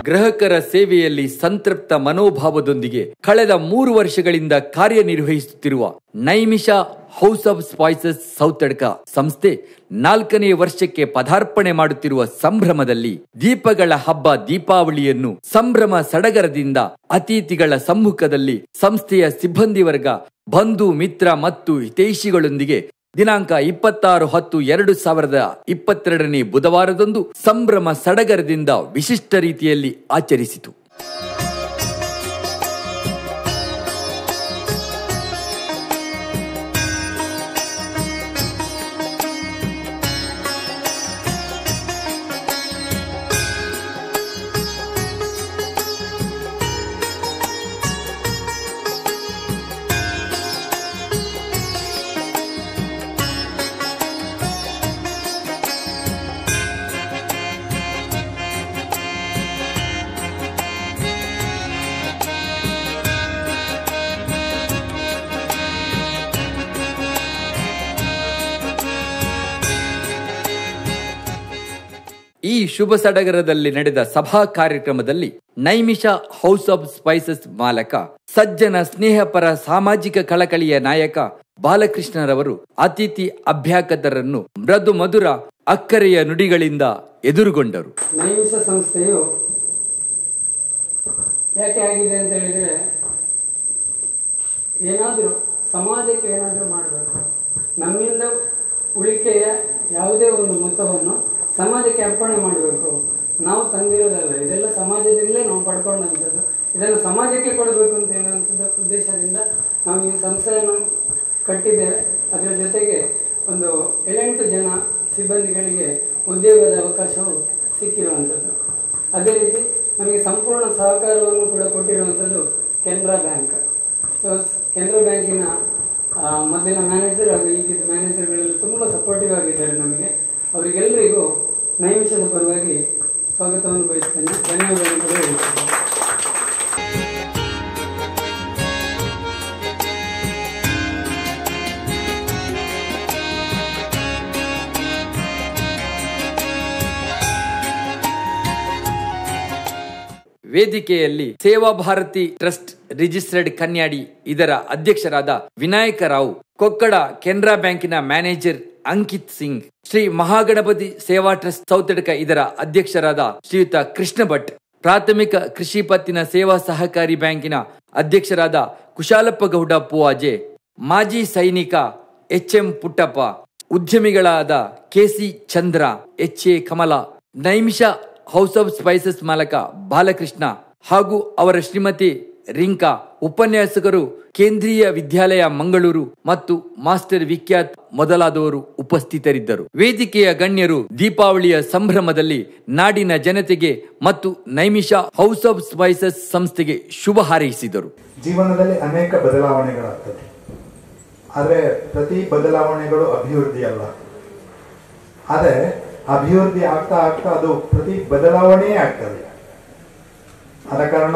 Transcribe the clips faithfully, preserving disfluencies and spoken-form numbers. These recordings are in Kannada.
ಗ್ರಾಹಕರ ಸೇವೆಯಲ್ಲಿ ಸಂತೃಪ್ತ ಮನೋಭಾವದೊಂದಿಗೆ ಕಳೆದ ಮೂರು ವರ್ಷಗಳಿಂದ ಕಾರ್ಯನಿರ್ವಹಿಸುತ್ತಿರುವ Naimisha house of spices Soutadka ಸಂಸ್ಥೆ ನಾಲ್ಕನೇ ವರ್ಷಕ್ಕೆ ಪದಾರ್ಪಣೆ ಮಾಡುತ್ತಿರುವ ಸಂಭ್ರಮದಲ್ಲಿ ದೀಪಗಳ ಹಬ್ಬ ದೀಪಾವಳಿಯನ್ನು ಸಂಭ್ರಮ ಸಡಗರದಿಂದ ಅತಿಥಿಗಳ ಸಮ್ಮುಖದಲ್ಲಿ ಸಂಸ್ಥೆಯ ಸಿಬ್ಬಂದಿ ವರ್ಗ, ಬಂಧು ಮಿತ್ರ ಮತ್ತು ಹಿತೈಷಿಗಳೊಂದಿಗೆ ದಿನಾಂಕ ಇಪ್ಪತ್ತಾರು ಹತ್ತು ಎರಡು ಸಾವಿರದ ಇಪ್ಪತ್ತೆರಡನೇ ಬುಧವಾರದಂದು ಸಂಭ್ರಮ ಸಡಗರದಿಂದ ವಿಶಿಷ್ಟ ರೀತಿಯಲ್ಲಿ ಆಚರಿಸಿತು. ಈ ಶುಭ ಸಡಗರದಲ್ಲಿ ನಡೆದ ಸಭಾ ಕಾರ್ಯಕ್ರಮದಲ್ಲಿ ನೈಮಿಷ ಹೌಸ್ ಆಫ್ ಸ್ಪೈಸಸ್ ಮಾಲಕ, ಸಜ್ಜನ ಸ್ನೇಹಪರ ಸಾಮಾಜಿಕ ಕಳಕಳಿಯ ನಾಯಕ ಬಾಲಕೃಷ್ಣರವರು ಅತಿಥಿ ಅಭ್ಯಾಗತರನ್ನು ಮೃದು ಮಧುರ ಅಕ್ಕರೆಯ ನುಡಿಗಳಿಂದ ಎದುರುಗೊಂಡರು. ನೈಮಿಷ ಸಂಸ್ಥೆಯು ಯಾಕೆ ಆಗಿದೆ ಅಂತ ಹೇಳಿದ್ರೆ, ಏನಾದರೂ ಸಮಾಜಕ್ಕೆ ಏನಾದರೂ ಮಾಡಬೇಕು, ನಮ್ಮಿಂದ ಉಳಿಕೆಯ ಯಾವುದೇ ಒಂದು ಮೊತ್ತವನ್ನು ಸಮಾಜಕ್ಕೆ ಅರ್ಪಣೆ ಮಾಡಬೇಕು. ನಾವು ತಂದಿರೋದಲ್ಲ, ಇದೆಲ್ಲ ಸಮಾಜದಿಂದಲೇ ನಾವು ಪಡ್ಕೊಂಡಂಥದ್ದು. ಇದನ್ನು ಸಮಾಜಕ್ಕೆ ಕೊಡಬೇಕು ಅಂತ ಹೇಳುವಂಥದ್ದು ಉದ್ದೇಶದಿಂದ ನಾವು ಈ ಸಂಸ್ಥೆಯನ್ನು ಕಟ್ಟಿದ್ದೇವೆ. ಅದರ ಜೊತೆಗೆ ಒಂದು ಏಳೆಂಟು ಜನ ಸಿಬ್ಬಂದಿಗಳಿಗೆ ಉದ್ಯೋಗದ ಅವಕಾಶವು ಸಿಕ್ಕಿರುವಂಥದ್ದು. ಅದೇ ರೀತಿ ನಮಗೆ ಸಂಪೂರ್ಣ ಸಹಕಾರವನ್ನು ಕೂಡ ಕೊಟ್ಟಿರುವಂಥದ್ದು ಕೆನರಾ ಬ್ಯಾಂಕ್. ಸೊ ಕೆನರಾ ಬ್ಯಾಂಕಿನ ಮೊದಲಿನ ಮ್ಯಾನೇಜರ್ ಹಾಗೂ ಈಗಿನ ಮ್ಯಾನೇಜರ್ಗಳೆಲ್ಲ ತುಂಬ ಸಪೋರ್ಟಿವ್ ಆಗಿದ್ದಾರೆ ನಮಗೆ. ಅವರಿಗೆಲ್ಲರಿಗೂ ನೈಮಿಷದ ಪರವಾಗಿ ಸ್ವಾಗತವನ್ನು ಬಯಸ್ತೇನೆ. ಧನ್ಯವಾದಗಳು ಹೇಳ್ತೇನೆ. ವೇದಿಕೆಯಲ್ಲಿ ಸೇವಾ ಭಾರತಿ ಟ್ರಸ್ಟ್ ರಿಜಿಸ್ಟರ್ಡ್ ಕನ್ಯಾಡಿ ಇದರ ಅಧ್ಯಕ್ಷರಾದ ವಿನಾಯಕ ರಾವ್, ಕೊಕ್ಕಡ ಕೆನರಾ ಬ್ಯಾಂಕಿನ ಮ್ಯಾನೇಜರ್ ಅಂಕಿತ್ ಸಿಂಗ್, ಶ್ರೀ ಮಹಾಗಣಪತಿ ಸೇವಾ ಟ್ರಸ್ಟ್ ಸೌತಡ್ಕ ಇದರ ಅಧ್ಯಕ್ಷರಾದ ಶ್ರೀಯುತ ಕೃಷ್ಣ ಭಟ್, ಪ್ರಾಥಮಿಕ ಕೃಷಿ ಪತ್ತಿನ ಸೇವಾ ಸಹಕಾರಿ ಬ್ಯಾಂಕಿನ ಅಧ್ಯಕ್ಷರಾದ ಕುಶಾಲಪ್ಪ ಗೌಡ ಪೂವಾಜೆ, ಮಾಜಿ ಸೈನಿಕ ಎಚ್ ಎಂ ಪುಟ್ಟಪ್ಪ, ಉದ್ಯಮಿಗಳಾದ KC Chandra, H A Kamala, Naimisha house of spices ಮಾಲಕ ಬಾಲಕೃಷ್ಣ ಹಾಗೂ ಅವರ ಶ್ರೀಮತಿ ರಿಂಕಾ, ಉಪನ್ಯಾಸಕರು ಕೇಂದ್ರೀಯ ವಿದ್ಯಾಲಯ ಮಂಗಳೂರು ಮತ್ತು ಮಾಸ್ಟರ್ ವಿಖ್ಯಾತ್ ಮೊದಲಾದವರು ಉಪಸ್ಥಿತರಿದ್ದರು. ವೇದಿಕೆಯ ಗಣ್ಯರು ದೀಪಾವಳಿಯ ಸಂಭ್ರಮದಲ್ಲಿ ನಾಡಿನ ಜನತೆಗೆ ಮತ್ತು ನೈಮಿಷ ಹೌಸ್ ಆಫ್ ಸ್ಪೈಸಸ್ ಸಂಸ್ಥೆಗೆ ಶುಭ ಹಾರೈಸಿದರು. ಜೀವನದಲ್ಲಿ ಅನೇಕ ಬದಲಾವಣೆಗಳಾಗ್ತದೆ, ಆದರೆ ಪ್ರತಿ ಬದಲಾವಣೆಗಳು ಅಭಿವೃದ್ಧಿ ಅಲ್ಲ. ಆದರೆ ಅಭಿವೃದ್ಧಿ ಆಗ್ತಾ ಆಗ್ತಾ ಅದು ಪ್ರತಿ ಬದಲಾವಣೆಯೇ ಆಗ್ತದೆ. ಆದ ಕಾರಣ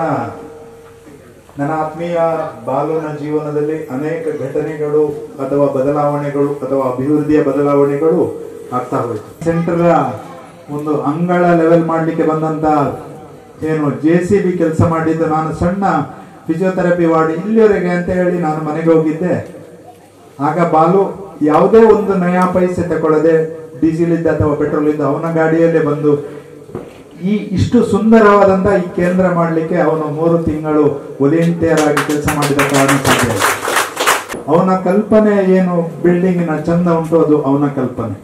ನನ್ನ ಆತ್ಮೀಯ ಬಾಲುನ ಜೀವನದಲ್ಲಿ ಅನೇಕ ಘಟನೆಗಳು ಅಥವಾ ಬದಲಾವಣೆಗಳು ಅಥವಾ ಅಭಿವೃದ್ಧಿಯ ಬದಲಾವಣೆಗಳು ಆಗ್ತಾ ಹೋಯ್ತು. ಸೆಂಟರ್ ಒಂದು ಅಂಗಳ ಲೆವೆಲ್ ಮಾಡ್ಲಿಕ್ಕೆ ಬಂದಂತ ಏನು ಜೆ ಸಿ ಬಿ ಕೆಲಸ ಮಾಡಿದ್ದು ನಾನು ಸಣ್ಣ ಫಿಸಿಯೋಥೆರಪಿ ವಾರ್ಡ್ ಇಲ್ಲಿವರೆಗೆ ಅಂತ ಹೇಳಿ ನಾನು ಮನೆಗೆ ಹೋಗಿದ್ದೆ. ಆಗ ಬಾಲು ಯಾವುದೇ ಒಂದು ನಯಾ ಪೈಸೆ ತಗೊಳ್ಳದೆ ಡೀಸೆಲ್ ಇದ್ದ ಅಥವಾ ಪೆಟ್ರೋಲ್ ಇದ್ದ ಅವನ ಗಾಡಿಯಲ್ಲೇ ಬಂದು ಈ ಇಷ್ಟು ಸುಂದರವಾದಂತ ಈ ಕೇಂದ್ರ ಮಾಡಲಿಕ್ಕೆ ಅವನು ಮೂರು ತಿಂಗಳು ವಾಲಂಟಿಯರ್ ಆಗಿ ಕೆಲಸ ಮಾಡಿದ ಕಾರಣ ಸಾಧ್ಯ. ಅವನ ಕಲ್ಪನೆ ಏನು ಬಿಲ್ಡಿಂಗಿನ ಚಂದ ಉಂಟು, ಅದು ಅವನ ಕಲ್ಪನೆ.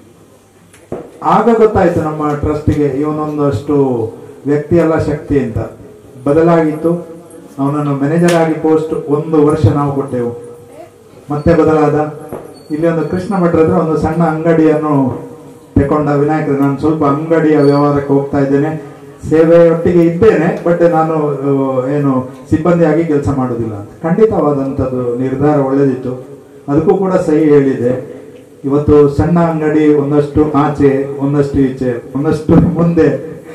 ಆಗ ಗೊತ್ತಾಯ್ತು ನಮ್ಮ ಟ್ರಸ್ಟ್ಗೆ ಇವನೊಂದಷ್ಟು ವ್ಯಕ್ತಿ ಅಲ್ಲ ಶಕ್ತಿ ಅಂತ. ಬದಲಾಗಿತ್ತು. ಅವನನ್ನು ಮ್ಯಾನೇಜರ್ ಆಗಿ ಪೋಸ್ಟ್ ಒಂದು ವರ್ಷ ನಾವು ಕೊಟ್ಟೆವು. ಮತ್ತೆ ಬದಲಾದ. ಇಲ್ಲಿ ಒಂದು ಕೃಷ್ಣ ಭಟ್ರ ಹತ್ರ ಒಂದು ಸಣ್ಣ ಅಂಗಡಿಯನ್ನು ತಗೊಂಡ ವಿನಾಯಕರು, ನಾನು ಸ್ವಲ್ಪ ಅಂಗಡಿಯ ವ್ಯವಹಾರಕ್ಕೆ ಹೋಗ್ತಾ ಇದ್ದೇನೆ, ಸೇವೆಯೊಟ್ಟಿಗೆ ಇದ್ದೇನೆ, ಬಟ್ ನಾನು ಏನು ಸಿಬ್ಬಂದಿಯಾಗಿ ಕೆಲಸ ಮಾಡೋದಿಲ್ಲ ಅಂತ. ಖಂಡಿತವಾದಂಥದ್ದು ನಿರ್ಧಾರ ಒಳ್ಳೆದಿತ್ತು. ಅದಕ್ಕೂ ಕೂಡ ಸಹಿ ಹೇಳಿದೆ. ಇವತ್ತು ಸಣ್ಣ ಅಂಗಡಿ ಒಂದಷ್ಟು ಆಚೆ, ಒಂದಷ್ಟು ಈಚೆ, ಒಂದಷ್ಟು ಮುಂದೆ.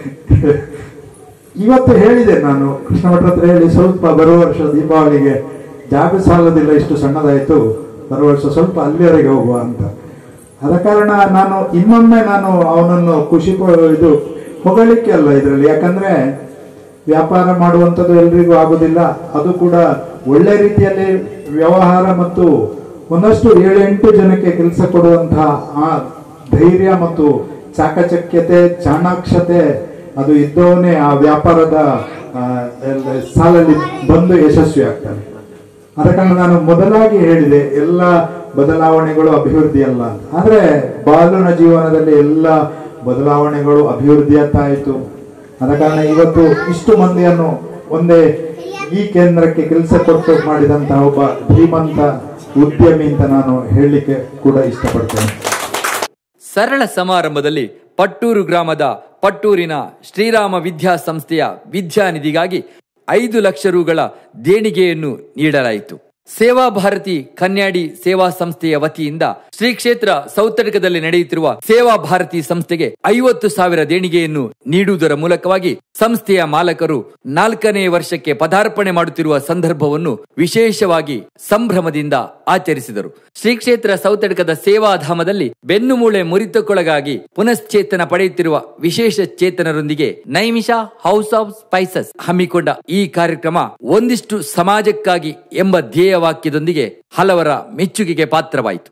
ಇವತ್ತು ಹೇಳಿದೆ ನಾನು ಕೃಷ್ಣ ಭಟ್ರ ಹತ್ರ ಹೇಳಿ, ಸ್ವಲ್ಪ ಬರುವ ವರ್ಷ ದೀಪಾವಳಿಗೆ ಜಾಗ ಸಾಲದಿಲ್ಲ, ಇಷ್ಟು ಸಣ್ಣದಾಯ್ತು, ಬರುವ ವರ್ಷ ಸ್ವಲ್ಪ ಅಲ್ಲಿವರೆಗೆ ಹೋಗುವ ಅಂತ. ಆದ ಕಾರಣ ನಾನು ಇನ್ನೊಮ್ಮೆ ನಾನು ಅವನನ್ನು ಖುಷಿ ಇದು ಹೊಗಳಿಕ್ಕೆ ಅಲ್ಲ ಇದರಲ್ಲಿ. ಯಾಕಂದ್ರೆ ವ್ಯಾಪಾರ ಮಾಡುವಂಥದ್ದು ಎಲ್ರಿಗೂ ಆಗೋದಿಲ್ಲ. ಅದು ಕೂಡ ಒಳ್ಳೆ ರೀತಿಯಲ್ಲಿ ವ್ಯವಹಾರ ಮತ್ತು ಒಂದಷ್ಟು ಏಳು ಎಂಟು ಜನಕ್ಕೆ ಕೆಲಸ ಕೊಡುವಂತಹ ಆ ಧೈರ್ಯ ಮತ್ತು ಚಾಕಚಕ್ಯತೆ, ಚಾಣಾಕ್ಷತೆ ಅದು ಇದ್ದವನೇ ಆ ವ್ಯಾಪಾರದ ಸಾಲಲ್ಲಿ ಬಂದು ಯಶಸ್ವಿ ಆಗ್ತಾನೆ. ಆದ ಕಾರಣ ನಾನು ಮೊದಲಾಗಿ ಹೇಳಿದೆ, ಎಲ್ಲ ಬದಲಾವಣೆಗಳು ಅಭಿವೃದ್ಧಿ ಅಲ್ಲ ಅಂತ. ಆದ್ರೆ ಬಾಲನ ಜೀವನದಲ್ಲಿ ಎಲ್ಲ ಬದಲಾವಣೆಗಳು ಅಭಿವೃದ್ಧಿಯತ್ತ ಆಯಿತು. ಆದ ಕಾರಣ ಇವತ್ತು ಇಷ್ಟು ಮಂದಿಯನ್ನು ಒಂದೇ ಈ ಕೇಂದ್ರಕ್ಕೆ ಕೆಲಸ ಕೊಟ್ಟು ಮಾಡಿದಂತಹ ಒಬ್ಬ ಧೀಮಂತ ಉದ್ಯಮಿ ಅಂತ ನಾನು ಹೇಳಲಿಕ್ಕೆ ಕೂಡ ಇಷ್ಟಪಡ್ತೇನೆ. ಸರಳ ಸಮಾರಂಭದಲ್ಲಿ ಪಟ್ಟೂರು ಗ್ರಾಮದ ಪಟ್ಟೂರಿನ ಶ್ರೀರಾಮ ವಿದ್ಯಾ ಸಂಸ್ಥೆಯ ವಿದ್ಯಾನಿಧಿಗಾಗಿ ಐದು ಲಕ್ಷ ರುಗಳ ದೇಣಿಗೆಯನ್ನು ನೀಡಲಾಯಿತು. ಸೇವಾ ಭಾರತಿ ಕನ್ಯಾಡಿ ಸೇವಾ ಸಂಸ್ಥೆಯ ವತಿಯಿಂದ ಶ್ರೀ ಕ್ಷೇತ್ರ ಸೌತಡ್ಕದಲ್ಲಿ ನಡೆಯುತ್ತಿರುವ ಸೇವಾ ಭಾರತಿ ಸಂಸ್ಥೆಗೆ ಐವತ್ತು ಸಾವಿರ ದೇಣಿಗೆಯನ್ನು ನೀಡುವುದರ ಮೂಲಕವಾಗಿ ಸಂಸ್ಥೆಯ ಮಾಲಕರು ನಾಲ್ಕನೇ ವರ್ಷಕ್ಕೆ ಪದಾರ್ಪಣೆ ಮಾಡುತ್ತಿರುವ ಸಂದರ್ಭವನ್ನು ವಿಶೇಷವಾಗಿ ಸಂಭ್ರಮದಿಂದ ಆಚರಿಸಿದರು. ಶ್ರೀ ಕ್ಷೇತ್ರ ಸೌತಡ್ಕದ ಸೇವಾಧಾಮದಲ್ಲಿ ಬೆನ್ನುಮೂಳೆ ಮುರಿತಕ್ಕೊಳಗಾಗಿ ಪುನಶ್ಚೇತನ ಪಡೆಯುತ್ತಿರುವ ವಿಶೇಷ ಚೇತನರೊಂದಿಗೆ ನೈಮಿಷ ಹೌಸ್ ಆಫ್ ಸ್ಪೈಸಸ್ ಹಮ್ಮಿಕೊಂಡ ಈ ಕಾರ್ಯಕ್ರಮ ಒಂದಿಷ್ಟು ಸಮಾಜಕ್ಕಾಗಿ ಎಂಬ ಧ್ಯೇಯ ವಾಕ್ಯದೊಂದಿಗೆ ಹಲವರ ಮೆಚ್ಚುಗೆಗೆ ಪಾತ್ರವಾಯಿತು.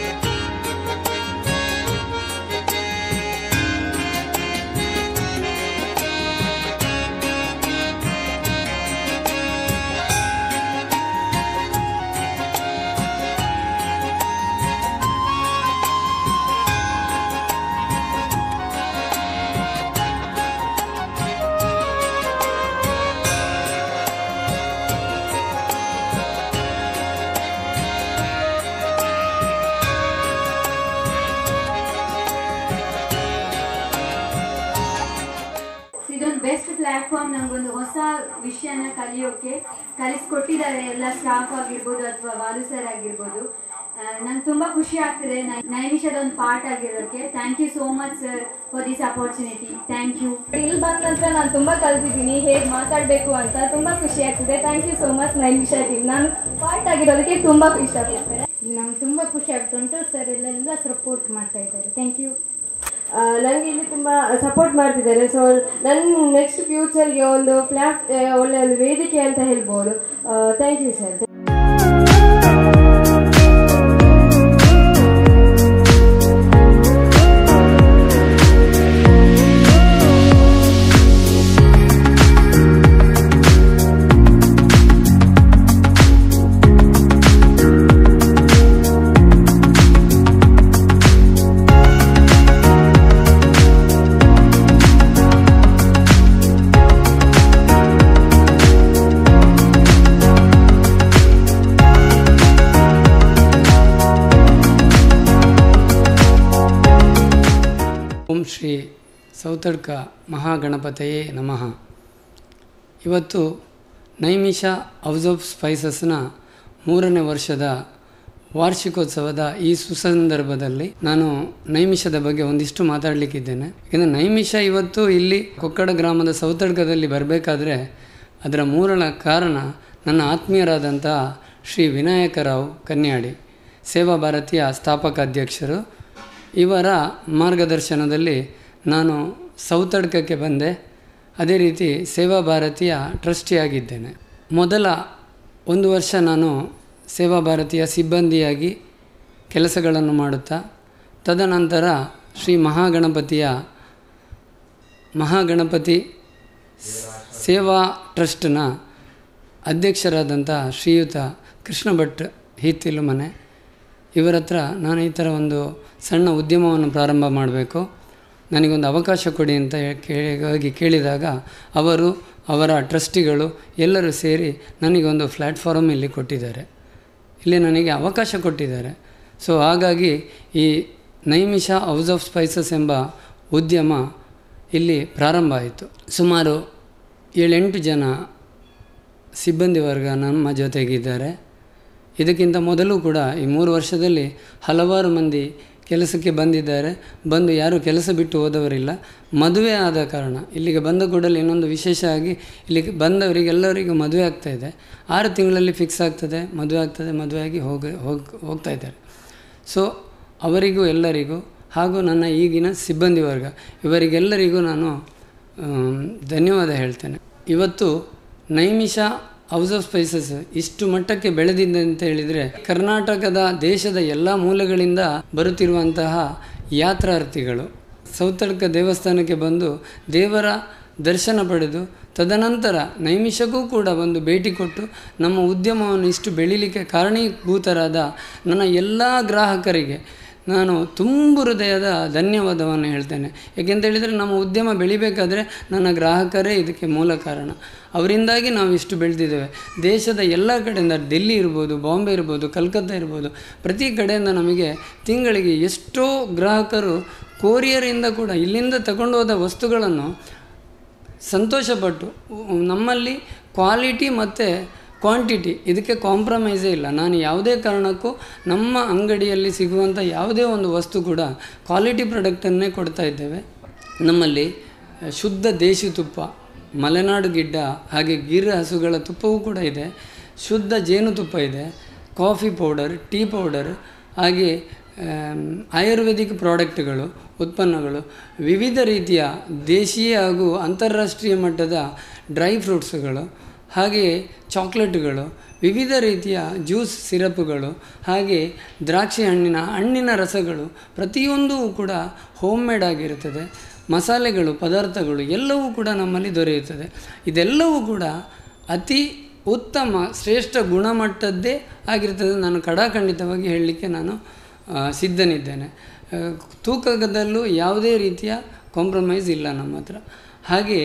ಬೆಸ್ಟ್ ಪ್ಲಾಟ್ಫಾರ್ಮ್ ನಮಗೊಂದು ಹೊಸ ವಿಷಯನ ಕಲಿಯೋಕೆ ಕಲಿಸ್ಕೊಟ್ಟಿದ್ದಾರೆ ಎಲ್ಲ ಸ್ಟಾಫ್ ಆಗಿರ್ಬೋದು ಅಥವಾ ಬಾಲು ಸರ್ ಆಗಿರ್ಬೋದು. ನಂಗೆ ತುಂಬ ಖುಷಿ ಆಗ್ತಿದೆ ನೈಮಿಷದ ಒಂದು ಪಾರ್ಟ್ ಆಗಿರೋಕ್ಕೆ. Thank you so much sir for this opportunity. Thank you. ಇಲ್ಲಿ ಬಂದ ನಂತರ ನಾನು ತುಂಬ ಕಲ್ತಿದ್ದೀನಿ ಹೇಗೆ ಮಾತಾಡಬೇಕು ಅಂತ. ತುಂಬ ಖುಷಿ ಆಗ್ತಿದೆ. Thank you so much Naimisha team. ನಾನು ಪಾರ್ಟ್ ಆಗಿರೋದಕ್ಕೆ ತುಂಬ ಇಷ್ಟಪಡ್ತೇನೆ. ನಂಗೆ ತುಂಬ ಖುಷಿ ಆಗ್ತುಂಟು ಸರ್ ಎಲ್ಲೆಲ್ಲ ಸಪೋರ್ಟ್ ಮಾಡ್ತಾ ಇದ್ದಾರೆ. Thank you. ನನಗೆ ಇಲ್ಲಿ ತುಂಬ ಸಪೋರ್ಟ್ ಮಾಡ್ತಿದ್ದಾರೆ. ಸೊ ನನ್ನ ನೆಕ್ಸ್ಟ್ ಫ್ಯೂಚರ್ಗೆ ಒಂದು ಪ್ಲಾಟ್ ಒಳ್ಳೆಯ ಒಂದು ವೇದಿಕೆ ಅಂತ ಹೇಳ್ಬೋದು. Thank you sir. Om Shri Soutadka ಮಹಾಗಣಪತಯೇ ನಮಃ. ಇವತ್ತು ನೈಮಿಷ ಹೌಸ್ ಆಫ್ ಸ್ಪೈಸಸ್ನ ಮೂರನೇ ವರ್ಷದ ವಾರ್ಷಿಕೋತ್ಸವದ ಈ ಸುಸಂದರ್ಭದಲ್ಲಿ ನಾನು ನೈಮಿಷದ ಬಗ್ಗೆ ಒಂದಿಷ್ಟು ಮಾತಾಡಲಿಕ್ಕಿದ್ದೇನೆ. ಯಾಕೆಂದರೆ ನೈಮಿಷ ಇವತ್ತು ಇಲ್ಲಿ ಕೊಕ್ಕಡ ಗ್ರಾಮದ ಸೌತಡ್ಕದಲ್ಲಿ ಬರಬೇಕಾದ್ರೆ ಅದರ ಮೂಲ ಕಾರಣ ನನ್ನ ಆತ್ಮೀಯರಾದಂಥ ಶ್ರೀ ವಿನಾಯಕರಾವ್ ಕನ್ಯಾಡಿ, ಸೇವಾ ಭಾರತಿಯ ಸ್ಥಾಪಕ ಅಧ್ಯಕ್ಷರು. ಇವರ ಮಾರ್ಗದರ್ಶನದಲ್ಲಿ ನಾನು ಸೌತಡ್ಕಕ್ಕೆ ಬಂದೆ. ಅದೇ ರೀತಿ ಸೇವಾ ಭಾರತಿಯ ಟ್ರಸ್ಟಿಯಾಗಿದ್ದೇನೆ. ಮೊದಲ ಒಂದು ವರ್ಷ ನಾನು ಸೇವಾ ಭಾರತಿಯ ಸಿಬ್ಬಂದಿಯಾಗಿ ಕೆಲಸಗಳನ್ನು ಮಾಡುತ್ತಾ, ತದನಂತರ ಶ್ರೀ ಮಹಾಗಣಪತಿಯ ಮಹಾಗಣಪತಿ ಸೇವಾ ಟ್ರಸ್ಟ್ನ ಅಧ್ಯಕ್ಷರಾದಂಥ ಶ್ರೀಯುತ ಕೃಷ್ಣ ಭಟ್ ಹಿತ್ತಿಲು ಮನೆ ಇವರ ಹತ್ರ ನಾನು ಈ ಥರ ಒಂದು ಸಣ್ಣ ಉದ್ಯಮವನ್ನು ಪ್ರಾರಂಭ ಮಾಡಬೇಕು, ನನಗೊಂದು ಅವಕಾಶ ಕೊಡಿ ಅಂತ ಕೇಳಿ ಕೇಳಿದಾಗ ಅವರು, ಅವರ ಟ್ರಸ್ಟಿಗಳು ಎಲ್ಲರೂ ಸೇರಿ ನನಗೊಂದು ಪ್ಲ್ಯಾಟ್ಫಾರ್ಮ್ ಇಲ್ಲಿ ಕೊಟ್ಟಿದ್ದಾರೆ, ಇಲ್ಲಿ ನನಗೆ ಅವಕಾಶ ಕೊಟ್ಟಿದ್ದಾರೆ. ಸೊ ಹಾಗಾಗಿ ಈ ನೈಮಿಷ ಹೌಸ್ ಆಫ್ ಸ್ಪೈಸಸ್ ಎಂಬ ಉದ್ಯಮ ಇಲ್ಲಿ ಪ್ರಾರಂಭ ಆಯಿತು. ಸುಮಾರು ಏಳೆಂಟು ಜನ ಸಿಬ್ಬಂದಿ ವರ್ಗ ನಮ್ಮ ಜೊತೆಗಿದ್ದಾರೆ. ಇದಕ್ಕಿಂತ ಮೊದಲು ಕೂಡ ಈ ಮೂರು ವರ್ಷದಲ್ಲಿ ಹಲವಾರು ಮಂದಿ ಕೆಲಸಕ್ಕೆ ಬಂದಿದ್ದಾರೆ. ಬಂದು ಯಾರೂ ಕೆಲಸ ಬಿಟ್ಟು ಹೋದವರಿಲ್ಲ. ಮದುವೆ ಆದ ಕಾರಣ ಇಲ್ಲಿಗೆ ಬಂದ ಕೂಡಲೇ ಇನ್ನೊಂದು ವಿಶೇಷ ಆಗಿ ಇಲ್ಲಿಗೆ ಬಂದವರಿಗೆಲ್ಲರಿಗೂ ಮದುವೆ ಆಗ್ತಾಯಿದೆ. ಆರು ತಿಂಗಳಲ್ಲಿ ಫಿಕ್ಸ್ ಆಗ್ತದೆ, ಮದುವೆ ಆಗ್ತದೆ, ಮದುವೆ ಆಗಿ ಹೋಗಿ ಹೋಗಿ ಹೋಗ್ತಾ ಇದ್ದಾರೆ. ಸೊ ಅವರಿಗೂ ಎಲ್ಲರಿಗೂ ಹಾಗೂ ನನ್ನ ಈಗಿನ ಸಿಬ್ಬಂದಿ ವರ್ಗ ಇವರಿಗೆಲ್ಲರಿಗೂ ನಾನು ಧನ್ಯವಾದ ಹೇಳ್ತೇನೆ. ಇವತ್ತು ನೈಮಿಷ ಹೌಸ್ ಆಫ್ ಸ್ಪೈಸಸ್ ಇಷ್ಟು ಮಟ್ಟಕ್ಕೆ ಬೆಳೆದಿದೆ ಅಂತ ಹೇಳಿದರೆ ಕರ್ನಾಟಕದ ದೇಶದ ಎಲ್ಲ ಮೂಲೆಗಳಿಂದ ಬರುತ್ತಿರುವಂತಹ ಯಾತ್ರಾರ್ಥಿಗಳು ಸೌತಡ್ಕ ದೇವಸ್ಥಾನಕ್ಕೆ ಬಂದು ದೇವರ ದರ್ಶನ ಪಡೆದು ತದನಂತರ ನೈಮಿಷಕ್ಕೂ ಕೂಡ ಒಂದು ಭೇಟಿ ಕೊಟ್ಟು ನಮ್ಮ ಉದ್ಯಮವನ್ನು ಇಷ್ಟು ಬೆಳೀಲಿಕ್ಕೆ ಕಾರಣೀಭೂತರಾದ ನನ್ನ ಎಲ್ಲ ಗ್ರಾಹಕರಿಗೆ ನಾನು ತುಂಬು ಹೃದಯದ ಧನ್ಯವಾದವನ್ನು ಹೇಳ್ತೇನೆ. ಏಕೆಂತೇಳಿದರೆ ನಮ್ಮ ಉದ್ಯಮ ಬೆಳಿಬೇಕಾದ್ರೆ ನನ್ನ ಗ್ರಾಹಕರೇ ಇದಕ್ಕೆ ಮೂಲ ಕಾರಣ. ಅವರಿಂದಾಗಿ ನಾವು ಇಷ್ಟು ಬೆಳೆದಿದ್ದೇವೆ. ದೇಶದ ಎಲ್ಲ ಕಡೆಯಿಂದ, ಡೆಲ್ಲಿ ಇರ್ಬೋದು, ಬಾಂಬೆ ಇರ್ಬೋದು, ಕಲ್ಕತ್ತಾ ಇರ್ಬೋದು, ಪ್ರತಿ ಕಡೆಯಿಂದ ನಮಗೆ ತಿಂಗಳಿಗೆ ಎಷ್ಟೋ ಗ್ರಾಹಕರು ಕೊರಿಯರಿಂದ ಕೂಡ ಇಲ್ಲಿಂದ ತಗೊಂಡು ಹೋದ ವಸ್ತುಗಳನ್ನು ಸಂತೋಷಪಟ್ಟು ನಮ್ಮಲ್ಲಿ ಕ್ವಾಲಿಟಿ ಮತ್ತು ಕ್ವಾಂಟಿಟಿ ಇದಕ್ಕೆ ಕಾಂಪ್ರಮೈಸೇ ಇಲ್ಲ. ನಾನು ಯಾವುದೇ ಕಾರಣಕ್ಕೂ ನಮ್ಮ ಅಂಗಡಿಯಲ್ಲಿ ಸಿಗುವಂಥ ಯಾವುದೇ ಒಂದು ವಸ್ತು ಕೂಡ ಕ್ವಾಲಿಟಿ ಪ್ರಾಡಕ್ಟನ್ನೇ ಕೊಡ್ತಾ ಇದ್ದೇವೆ. ನಮ್ಮಲ್ಲಿ ಶುದ್ಧ ದೇಶಿ ತುಪ್ಪ, ಮಲೆನಾಡು ಗಿಡ್ಡ ಹಾಗೆ ಗಿರ್ ಹಸುಗಳ ತುಪ್ಪವೂ ಕೂಡ ಇದೆ, ಶುದ್ಧ ಜೇನುತುಪ್ಪ ಇದೆ, ಕಾಫಿ ಪೌಡರ್, ಟೀ ಪೌಡರ್, ಹಾಗೆ ಆಯುರ್ವೇದಿಕ್ ಪ್ರಾಡಕ್ಟ್ಗಳು, ಉತ್ಪನ್ನಗಳು, ವಿವಿಧ ರೀತಿಯ ದೇಶೀಯ ಹಾಗೂ ಅಂತಾರಾಷ್ಟ್ರೀಯ ಮಟ್ಟದ ಡ್ರೈ ಫ್ರೂಟ್ಸ್ಗಳು, ಹಾಗೆ ಚಾಕ್ಲೇಟ್ಗಳು, ವಿವಿಧ ರೀತಿಯ ಜ್ಯೂಸ್ ಸಿರಪ್ಗಳು, ಹಾಗೆ ದ್ರಾಕ್ಷಿ ಹಣ್ಣಿನ ಹಣ್ಣಿನ ರಸಗಳು ಪ್ರತಿಯೊಂದೂ ಕೂಡ ಹೋಮ್ ಮೇಡ್ ಆಗಿರುತ್ತದೆ. ಮಸಾಲೆಗಳು, ಪದಾರ್ಥಗಳು ಎಲ್ಲವೂ ಕೂಡ ನಮ್ಮಲ್ಲಿ ದೊರೆಯುತ್ತದೆ. ಇದೆಲ್ಲವೂ ಕೂಡ ಅತಿ ಉತ್ತಮ ಶ್ರೇಷ್ಠ ಗುಣಮಟ್ಟದ್ದೇ ಆಗಿರ್ತದೆ. ನಾನು ಕಡಾಖಂಡಿತವಾಗಿ ಹೇಳಲಿಕ್ಕೆ ನಾನು ಸಿದ್ಧನಿದ್ದೇನೆ. ತೂಕದಲ್ಲೂ ಯಾವುದೇ ರೀತಿಯ ಕಾಂಪ್ರಮೈಸ್ ಇಲ್ಲ ನಮ್ಮ ಹತ್ರ. ಹಾಗೆ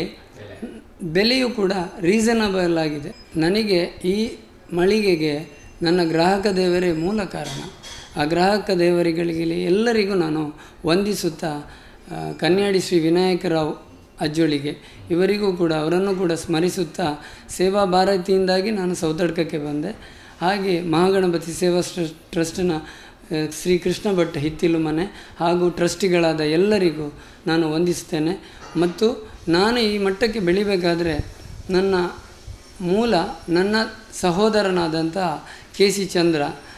ಬೆಲೆಯೂ ಕೂಡ ರೀಸನಬಲ್ ಆಗಿದೆ. ನನಗೆ ಈ ಮಳಿಗೆಗೆ ನನ್ನ ಗ್ರಾಹಕ ದೇವರೇ ಮೂಲ ಕಾರಣ. ಆ ಗ್ರಾಹಕ ದೇವರುಗಳಿಗೆ ಎಲ್ಲರಿಗೂ ನಾನು ವಂದಿಸುತ್ತಾ ಕನ್ಯಾಡಿ ಶ್ರೀ ವಿನಾಯಕರಾವ್ ಅಜ್ಜೋಳಿಗೆ ಇವರಿಗೂ ಕೂಡ ಅವರನ್ನು ಕೂಡ ಸ್ಮರಿಸುತ್ತಾ ಸೇವಾ ಭಾರತಿಯಿಂದಾಗಿ ನಾನು ಸೌತಡ್ಕಕ್ಕೆ ಬಂದೆ. ಹಾಗೆ ಮಹಾಗಣಪತಿ ಸೇವಾ ಟ್ರಸ್ಟ್ನ ಶ್ರೀ ಕೃಷ್ಣ ಭಟ್ ಹಿತ್ತಿಲು ಮನೆ ಹಾಗೂ ಟ್ರಸ್ಟಿಗಳಾದ ಎಲ್ಲರಿಗೂ ನಾನು ವಂದಿಸ್ತೇನೆ. ಮತ್ತು ನಾನು ಈ ಮಟ್ಟಕ್ಕೆ ಬೆಳಿಬೇಕಾದರೆ ನನ್ನ ಮೂಲ ನನ್ನ ಸಹೋದರನಾದಂಥ ಕೆ ಸಿ ಚಂದ್ರ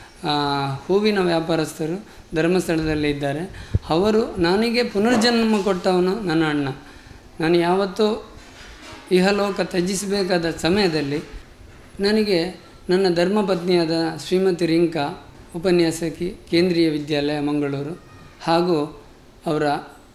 ಹೂವಿನ ವ್ಯಾಪಾರಸ್ಥರು ಧರ್ಮಸ್ಥಳದಲ್ಲಿ ಇದ್ದಾರೆ. ಅವರು ನನಗೆ ಪುನರ್ಜನ್ಮ ಕೊಟ್ಟವನು ನನ್ನ ಅಣ್ಣ. ನಾನು ಯಾವತ್ತೂ ಇಹಲೋಕ ತ್ಯಜಿಸಬೇಕಾದ ಸಮಯದಲ್ಲಿ ನನಗೆ ನನ್ನ ಧರ್ಮಪತ್ನಿಯಾದ ಶ್ರೀಮತಿ ರಿಂಕಾ, ಉಪನ್ಯಾಸಕಿ, ಕೇಂದ್ರೀಯ ವಿದ್ಯಾಲಯ ಮಂಗಳೂರು, ಹಾಗೂ ಅವರ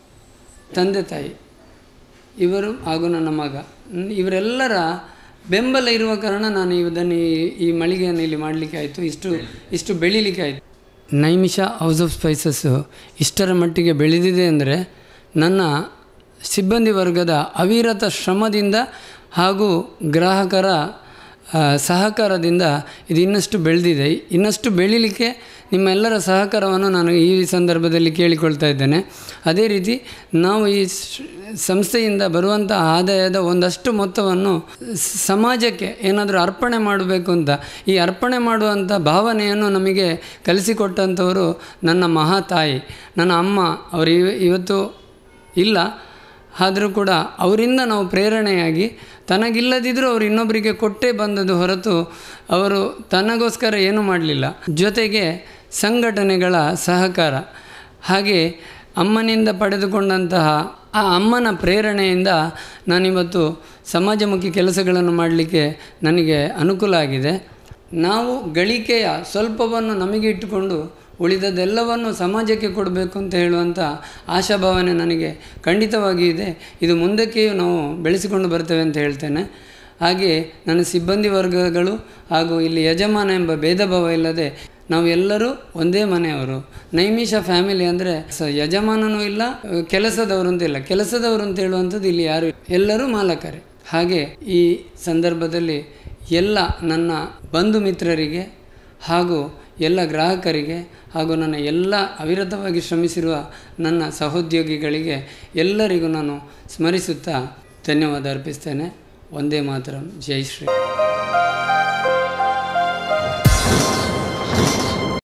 ತಂದೆ ತಾಯಿ ಇವರು ಹಾಗೂ ನನ್ನ ಮಗ, ಇವರೆಲ್ಲರ ಬೆಂಬಲ ಇರುವ ಕಾರಣ ನಾನು ಇದನ್ನು ಈ ಮಳಿಗೆಯನ್ನು ಇಲ್ಲಿ ಮಾಡಲಿಕ್ಕೆ ಆಯಿತು, ಇಷ್ಟು ಇಷ್ಟು ಬೆಳೀಲಿಕ್ಕೆ ಆಯಿತು. ನೈಮಿಷ ಹೌಸ್ ಆಫ್ ಸ್ಪೈಸಸ್ಸು ಇಷ್ಟರ ಮಟ್ಟಿಗೆ ಬೆಳೆದಿದೆ ಅಂದರೆ ನನ್ನ ಸಿಬ್ಬಂದಿ ವರ್ಗದ ಅವಿರತ ಶ್ರಮದಿಂದ ಹಾಗೂ ಗ್ರಾಹಕರ ಸಹಕಾರದಿಂದ ಇದು ಇನ್ನಷ್ಟು ಬೆಳೆದಿದೆ. ಇನ್ನಷ್ಟು ಬೆಳೀಲಿಕ್ಕೆ ನಿಮ್ಮೆಲ್ಲರ ಸಹಕಾರವನ್ನು ನಾನು ಈ ಸಂದರ್ಭದಲ್ಲಿ ಕೇಳಿಕೊಳ್ತಾ ಇದ್ದೇನೆ. ಅದೇ ರೀತಿ ನಾವು ಈ ಸಂಸ್ಥೆಯಿಂದ ಬರುವಂಥ ಆದಾಯದ ಒಂದಷ್ಟು ಮೊತ್ತವನ್ನು ಸಮಾಜಕ್ಕೆ ಏನಾದರೂ ಅರ್ಪಣೆ ಮಾಡಬೇಕು ಅಂತ, ಈ ಅರ್ಪಣೆ ಮಾಡುವಂಥ ಭಾವನೆಯನ್ನು ನಮಗೆ ಕಲಿಸಿಕೊಟ್ಟಂಥವರು ನನ್ನ ಮಹಾತಾಯಿ, ನನ್ನ ಅಮ್ಮ. ಅವರು ಇವತ್ತು ಇಲ್ಲ, ಆದರೂ ಕೂಡ ಅವರಿಂದ ನಾವು ಪ್ರೇರಣೆಯಾಗಿ ತನಗಿಲ್ಲದಿದ್ದರೂ ಅವರು ಇನ್ನೊಬ್ಬರಿಗೆ ಕೊಟ್ಟೇ ಬಂದದ್ದು ಹೊರತು ಅವರು ತನಗೋಸ್ಕರ ಏನೂ ಮಾಡಲಿಲ್ಲ. ಜೊತೆಗೆ ಸಂಘಟನೆಗಳ ಸಹಕಾರ, ಹಾಗೆ ಅಮ್ಮನಿಂದ ಪಡೆದುಕೊಂಡಂತಹ ಆ ಅಮ್ಮನ ಪ್ರೇರಣೆಯಿಂದ ನಾನಿವತ್ತು ಸಮಾಜಮುಖಿ ಕೆಲಸಗಳನ್ನು ಮಾಡಲಿಕ್ಕೆ ನನಗೆ ಅನುಕೂಲ ಆಗಿದೆ. ನಾವು ಗಳಿಕೆಯ ಸ್ವಲ್ಪವನ್ನು ನಮಗೆ ಇಟ್ಟುಕೊಂಡು ಉಳಿದದೆಲ್ಲವನ್ನು ಸಮಾಜಕ್ಕೆ ಕೊಡಬೇಕು ಅಂತ ಹೇಳುವಂಥ ಆಶಾಭಾವನೆ ನನಗೆ ಖಂಡಿತವಾಗಿ ಇದೆ. ಇದು ಮುಂದಕ್ಕೆಯೂ ನಾವು ಬೆಳೆಸಿಕೊಂಡು ಬರ್ತೇವೆ ಅಂತ ಹೇಳ್ತೇನೆ. ಹಾಗೆ ನನ್ನ ಸಿಬ್ಬಂದಿ ವರ್ಗಗಳು ಹಾಗೂ ಇಲ್ಲಿ ಯಜಮಾನ ಎಂಬ ಭೇದ ಭಾವ ಇಲ್ಲದೆ ನಾವು ಎಲ್ಲರೂ ಒಂದೇ ಮನೆಯವರು. ನೈಮಿಷ ಫ್ಯಾಮಿಲಿ ಅಂದರೆ ಸ ಯಜಮಾನನೂ ಇಲ್ಲ, ಕೆಲಸದವರು ಅಂತ ಇಲ್ಲ. ಕೆಲಸದವರು ಅಂತ ಹೇಳುವಂಥದ್ದು ಇಲ್ಲಿ ಯಾರು, ಎಲ್ಲರೂ ಮಾಲಕರೇ. ಹಾಗೆ ಈ ಸಂದರ್ಭದಲ್ಲಿ ಎಲ್ಲ ನನ್ನ ಬಂಧು ಮಿತ್ರರಿಗೆ ಹಾಗೂ ಎಲ್ಲ ಗ್ರಾಹಕರಿಗೆ ಹಾಗೂ ನನ್ನ ಎಲ್ಲ ಅವಿರತವಾಗಿ ಶ್ರಮಿಸಿರುವ ನನ್ನ ಸಹೋದ್ಯೋಗಿಗಳಿಗೆ ಎಲ್ಲರಿಗೂ ನಾನು ಸ್ಮರಿಸುತ್ತಾ ಧನ್ಯವಾದ ಅರ್ಪಿಸ್ತೇನೆ. ವಂದೇ ಮಾತರಂ. ಜೈ ಶ್ರೀ.